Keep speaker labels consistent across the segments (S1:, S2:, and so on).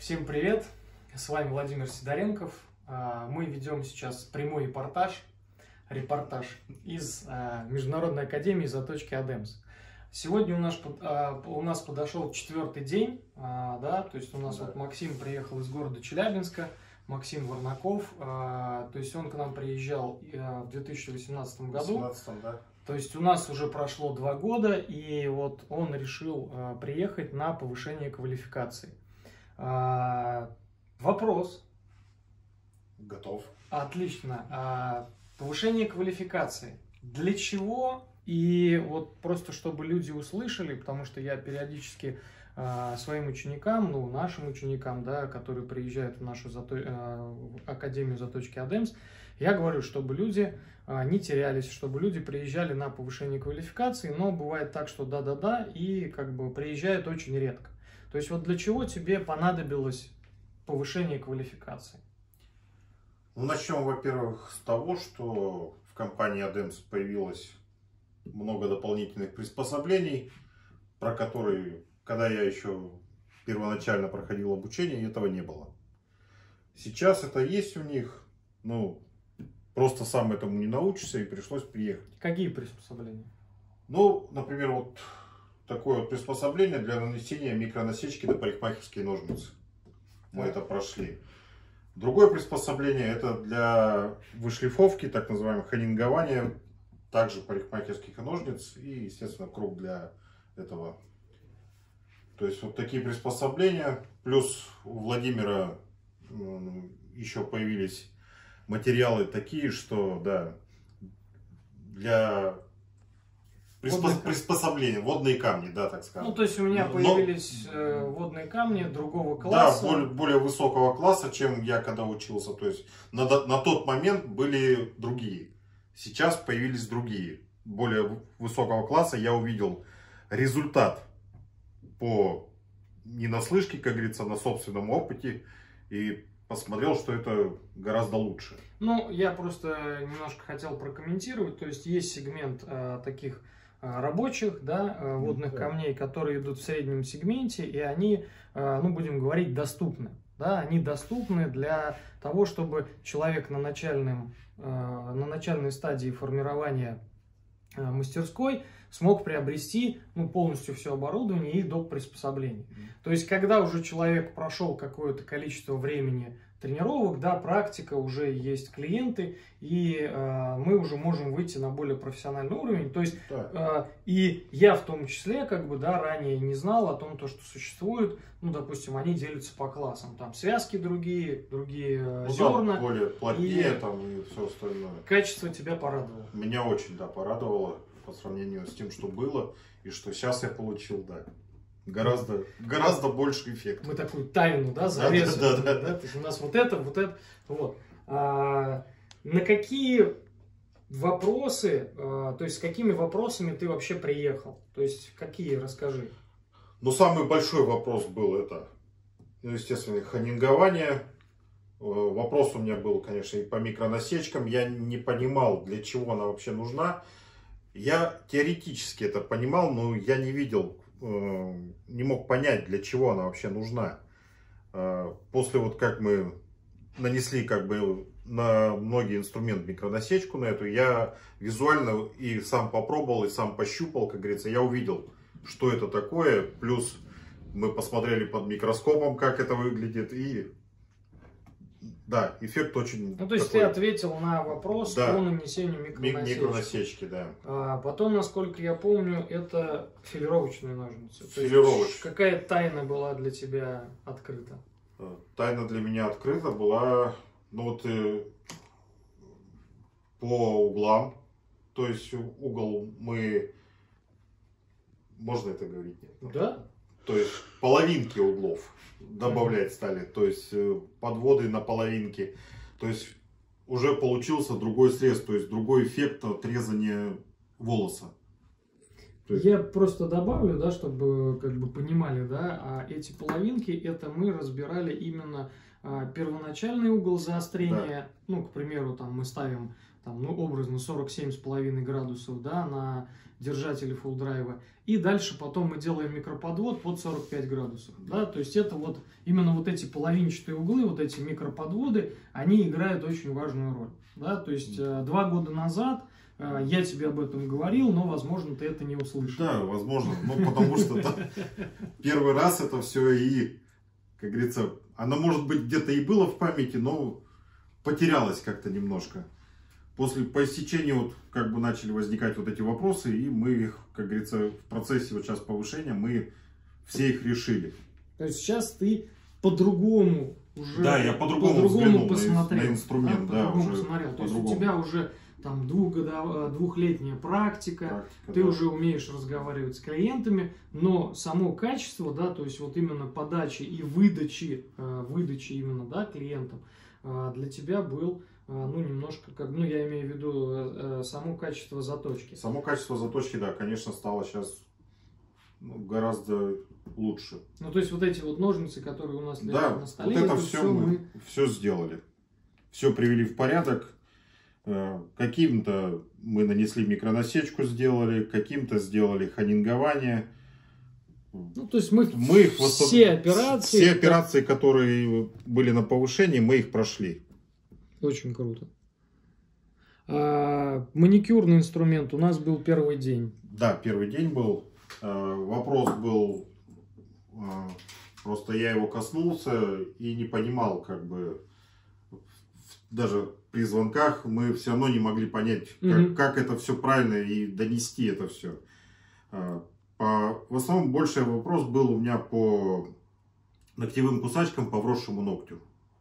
S1: Всем привет! С вами Владимир Сидоренков. Мы ведем сейчас прямой репортаж из Международной академии заточки АДЭМС. Сегодня у нас подошел 4-й день, да, то есть у нас вот Максим приехал из города Челябинска, Максим Варнаков, то есть он к нам приезжал в 2018 году. То есть у нас уже прошло 2 года, и вот он решил приехать на повышение квалификации. Вопрос.
S2: Готов.
S1: Отлично. Повышение квалификации. Для чего? И вот просто чтобы люди услышали, потому что я периодически своим ученикам, нашим ученикам, да, которые приезжают в нашу Академию заточки АДЭМС, я говорю, чтобы люди не терялись, чтобы люди приезжали на повышение квалификации, но бывает так, что да-да-да, и как бы приезжают очень редко. То есть вот для чего тебе понадобилось повышение квалификации?
S2: Ну, начнем, во-первых, с того, что в компании АДЭМС появилось много дополнительных приспособлений, про которые, когда я еще первоначально проходил обучение, этого не было. Сейчас это есть у них, просто сам этому не научишься, и пришлось приехать.
S1: Какие приспособления?
S2: Ну, например, вот такое вот приспособление для нанесения микронасечки на парикмахерские ножницы. Мы это прошли. Другое приспособление это для вышлифовки, так называемого хонингования, также парикмахерских ножниц и, естественно, круг для этого. То есть вот такие приспособления. Плюс у Владимира еще появились материалы такие, что да, для приспособления, водные камни, да, так скажем.
S1: Ну, то есть у меня появились водные камни другого класса.
S2: Да, более высокого класса, чем я когда учился. То есть на тот момент были другие. Сейчас появились другие. Более высокого класса я увидел результат не наслышке, как говорится, на собственном опыте. И посмотрел, что это гораздо лучше.
S1: Ну, я просто немножко хотел прокомментировать. То есть есть сегмент таких рабочих, да, водных камней, которые идут в среднем сегменте, и они, будем говорить, доступны. Да, они доступны для того, чтобы человек на начальной стадии формирования мастерской смог приобрести полностью все оборудование и доп. Приспособлений. То есть, когда уже человек прошел какое-то количество времени тренировок, да, практика, уже есть клиенты, и мы уже можем выйти на более профессиональный уровень. То есть, и я в том числе, ранее не знал о том, что существует, допустим, они делятся по классам. Там связки другие зерна.
S2: Да, более плотнее и все остальное.
S1: Качество тебя порадовало?
S2: Меня очень, порадовало по сравнению с тем, что было, и что сейчас я получил, гораздо больше эффект.
S1: Мы такую тайну, завесили. Да? То есть у нас вот это. На какие вопросы, то есть с какими вопросами ты вообще приехал? То есть какие, расскажи.
S2: Самый большой вопрос был это, естественно, хонингование. Вопрос у меня был, конечно, и по микронасечкам. Я не понимал, для чего она вообще нужна. Я теоретически это понимал, но я не видел, не мог понять, для чего она вообще нужна. После как мы нанесли на многие инструменты микронасечку на эту, я визуально и сам попробовал, и сам пощупал, как говорится, я увидел, что это такое. Плюс мы посмотрели под микроскопом, как это выглядит, и да, эффект очень...
S1: то есть ты ответил на вопрос по нанесению
S2: микронасечки, да.
S1: Потом, насколько я помню, это филировочные ножницы.
S2: Филировочные.
S1: Какая тайна была для тебя открыта?
S2: Тайна для меня открыта была, по углам. То есть угол мы... Можно это говорить? Нет?
S1: Да.
S2: То есть половинки углов добавлять стали, то есть подводы на половинки, то есть уже получился другой срез, то есть другой эффект отрезания волоса.
S1: Я просто добавлю, чтобы понимали, эти половинки, это мы разбирали именно первоначальный угол заострения, ну, к примеру, там мы ставим там, ну, образно 47,5 градусов, да, на держателе full драйва, и дальше потом мы делаем микроподвод под 45 градусов, да, то есть это вот именно вот эти половинчатые углы, вот эти микроподводы, они играют очень важную роль, да, то есть 2 года назад я тебе об этом говорил, но, возможно, ты это не услышал.
S2: Да, возможно, ну, потому что первый раз это все и, как говорится, оно, может быть, где-то и было в памяти, но потерялось как-то немножко. По истечении вот как бы начали возникать вот эти вопросы, и мы их, как говорится, в процессе вот сейчас повышения, мы все их решили.
S1: То есть сейчас ты по-другому уже...
S2: Да, я по-другому взглянул
S1: посмотрел,
S2: на инструмент.
S1: Да,
S2: уже
S1: посмотрел. То есть у тебя уже там двухлетняя практика, ты уже умеешь разговаривать с клиентами, но само качество, да, то есть вот именно подачи и выдачи именно, да, клиентам для тебя был, ну, немножко, как, ну, я имею в виду само качество заточки.
S2: Само качество заточки, да, конечно, стало сейчас гораздо лучше.
S1: Ну, то есть вот эти вот ножницы, которые у нас лежат на столе,
S2: вот это все мы все сделали. Все привели в порядок. Каким-то мы нанесли микронасечку, сделали, каким-то сделали хонингование.
S1: Ну, то есть мы все операции,
S2: которые были на повышении, мы их прошли.
S1: Очень круто. Маникюрный инструмент у нас был первый день.
S2: Да, первый день был. Вопрос был, просто я его коснулся и не понимал, как бы, даже при звонках мы все равно не могли понять, как это все правильно и донести это все. В основном больше вопрос был у меня по ногтевым кусачкам, по вросшему ногтю.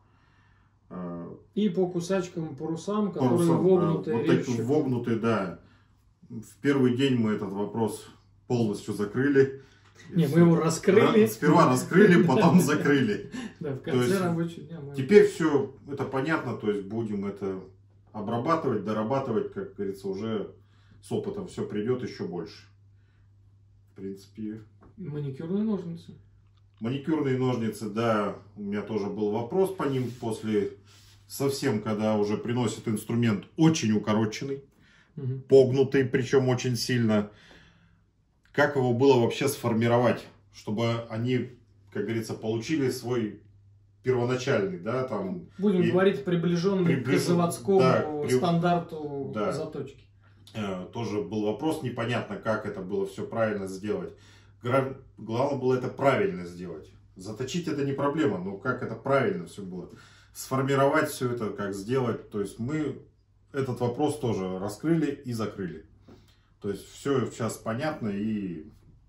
S1: И по кусачкам, парусам, которые вогнутые.
S2: Вот эти вогнутые, да. В первый день мы этот вопрос полностью закрыли.
S1: Не, мы его раскрыли.
S2: Сперва раскрыли, потом закрыли.
S1: Да, в конце рабочего дня.
S2: Теперь все это понятно, то есть будем это обрабатывать, дорабатывать, как говорится, уже с опытом все придет еще больше. В принципе.
S1: Маникюрные ножницы.
S2: Маникюрные ножницы, да, у меня тоже был вопрос по ним после совсем, когда уже приносит инструмент очень укороченный, погнутый, причем очень сильно. Как его было вообще сформировать, чтобы они, как говорится, получили свой первоначальный, да, там...
S1: Будем говорить, приближенный к заводскому стандарту заточки.
S2: Тоже был вопрос, непонятно, как это было все правильно сделать. Главное было это правильно сделать. Заточить это не проблема, но как это правильно все было. Сформировать все это, как сделать. То есть мы этот вопрос тоже раскрыли и закрыли. То есть все сейчас понятно и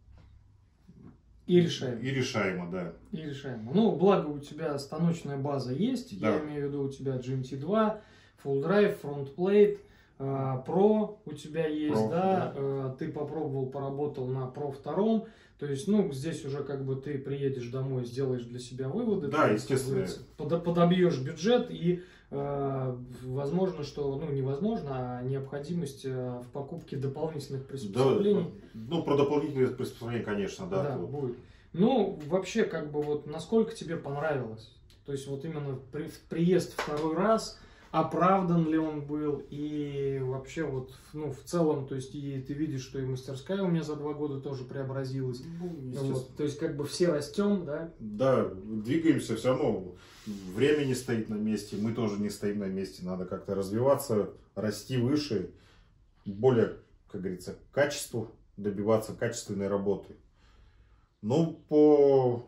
S1: решаемо.
S2: И решаемо, да.
S1: И решаемо. Ну, благо у тебя станочная база есть.
S2: Да.
S1: Я имею в виду, у тебя GMT2, Full Drive, Front Plate, Pro у тебя есть, Pro, да. Ты попробовал, поработал на Pro 2. То есть, ну, здесь уже как бы ты приедешь домой, сделаешь для себя выводы.
S2: Да, естественно.
S1: Подобьешь бюджет и возможно, что, ну, невозможно, а необходимость в покупке дополнительных приспособлений.
S2: Да, ну, про дополнительные приспособления, конечно, да.
S1: Да, будет. Ну, вообще, как бы, вот, насколько тебе понравилось? То есть, вот именно приезд второй раз, оправдан ли он был, и вообще, вот, ну, в целом, то есть, и ты видишь, что и мастерская у меня за 2 года тоже преобразилась. Вот, то есть, как бы, все растем, да? Да,
S2: двигаемся, все равно время не стоит на месте, мы тоже не стоим на месте, надо как-то развиваться, расти выше, более, как говорится, качеству, добиваться качественной работы. Ну, по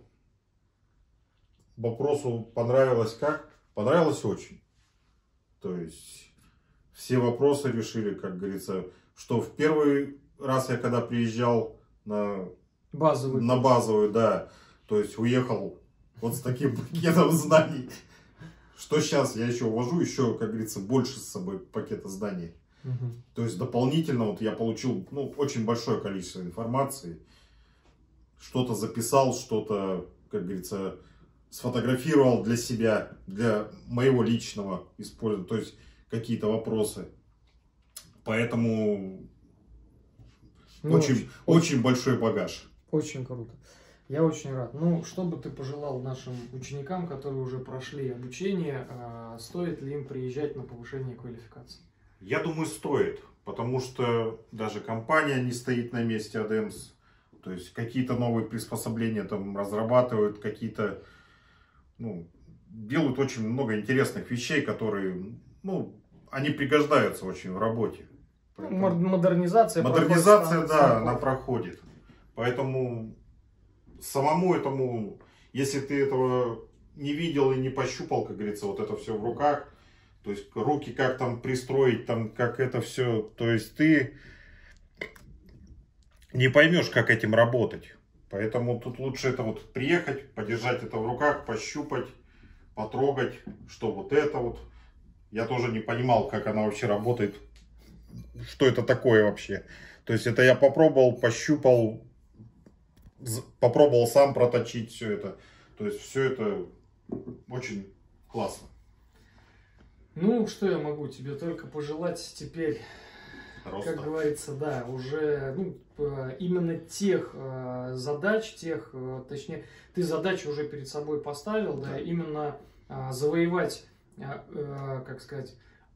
S2: вопросу понравилось как? Понравилось очень. То есть все вопросы решили, как говорится, что в первый раз я когда приезжал на базовую, да, то есть уехал вот с таким пакетом знаний, что сейчас я еще увожу, еще, как говорится, больше с собой пакета знаний. То есть дополнительно вот я получил, ну, очень большое количество информации, что-то записал, что-то, как говорится, сфотографировал для себя, для моего личного использования, то есть какие-то вопросы. Поэтому очень большой багаж.
S1: Очень круто. Я очень рад. Ну, что бы ты пожелал нашим ученикам, которые уже прошли обучение, стоит ли им приезжать на повышение квалификации?
S2: Я думаю, стоит, потому что даже компания не стоит на месте ADEMS. То есть какие-то новые приспособления там разрабатывают, какие-то, ну, делают очень много интересных вещей, которые, ну, они пригождаются очень в работе.
S1: Поэтому модернизация,
S2: да, она проходит. Поэтому самому этому, если ты этого не видел и не пощупал, как говорится, вот это все в руках, то есть руки как там пристроить, там как это все, то есть ты не поймешь, как этим работать. Поэтому тут лучше это вот приехать, подержать это в руках, пощупать, потрогать, что вот это вот. Я тоже не понимал, как она вообще работает, что это такое вообще. То есть это я попробовал, пощупал, попробовал сам проточить все это. То есть все это очень классно.
S1: Ну, что я могу тебе только пожелать теперь,
S2: Роста.
S1: как говорится, да, уже именно тех задач, точнее, ты задачу уже перед собой поставил, да, именно завоевать, как сказать,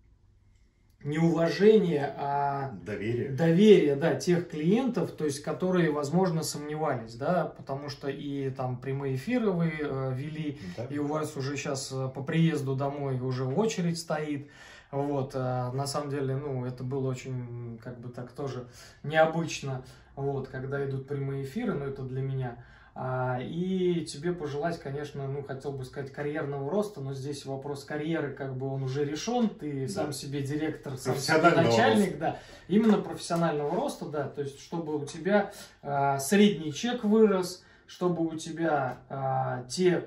S1: не уважение, а доверие, да, тех клиентов, то есть, которые, возможно, сомневались, да, потому что и там прямые эфиры вы вели, да. И у вас уже сейчас по приезду домой уже очередь стоит, вот, на самом деле, ну, это было очень, как бы так, тоже необычно, вот, когда идут прямые эфиры, но это для меня. И тебе пожелать, конечно, ну, хотел бы сказать, карьерного роста, но здесь вопрос карьеры, как бы он уже решен, ты сам себе директор, сам себе начальник, да, именно профессионального роста, да, то есть, чтобы у тебя средний чек вырос, чтобы у тебя те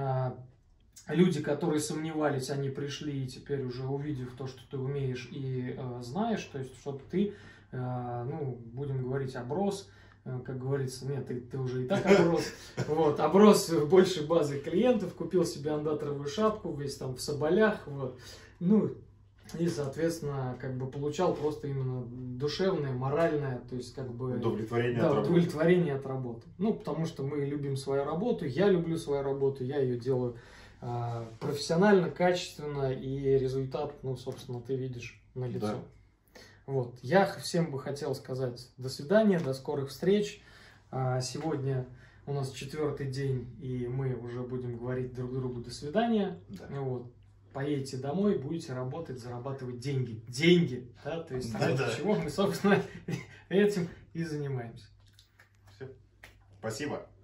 S1: люди, которые сомневались, они пришли и теперь уже увидев то, что ты умеешь и знаешь, то есть, чтобы ты, ну, будем говорить, оброс, как говорится, нет, ты уже и так оброс, вот, оброс больше базы клиентов, купил себе андатровую шапку, весь там в соболях, вот, ну, и, соответственно, как бы получал просто именно душевное, моральное, то есть, как бы... удовлетворение от работы. Ну, потому что мы любим свою работу, я люблю свою работу, я ее делаю профессионально, качественно, и результат, ну, собственно, ты видишь налицо. Да. Вот. Я всем бы хотел сказать до свидания, до скорых встреч. Сегодня у нас 4-й день, и мы уже будем говорить друг другу до свидания. Да. Вот. Поедете домой, будете работать, зарабатывать деньги. Деньги! Да? То есть, ради чего мы, собственно, этим и занимаемся.
S2: Все. Спасибо.